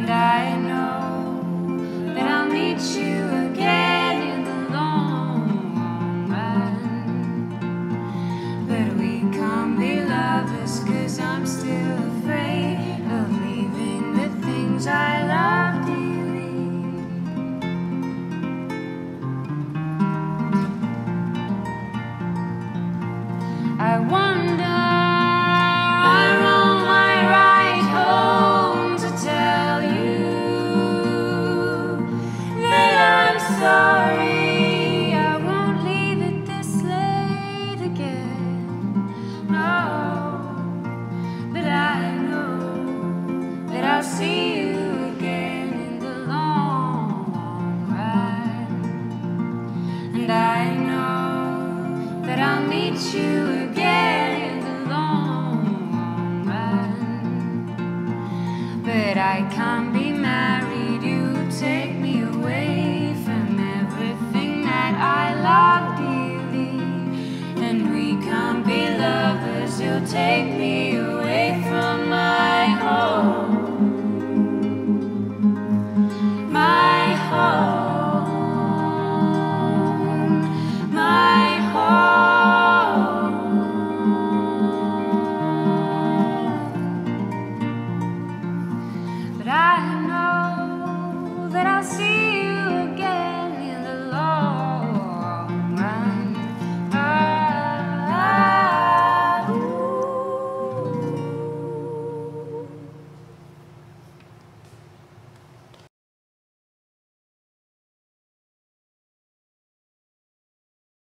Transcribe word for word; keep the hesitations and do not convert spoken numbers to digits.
And I know that I'll meet you again in the long run. But we can't be lovers, 'cause I'm still afraid of leaving the things I love dearly. I wonder, I'm on my ride home to tell you that I'm sorry. I won't leave it this late again. No, but I know that I'll see you again in the long run. And I know that I'll meet you again in the long run. But I can't be married, you take me away from everything that I love dearly. And we can't be lovers, you'll take me away.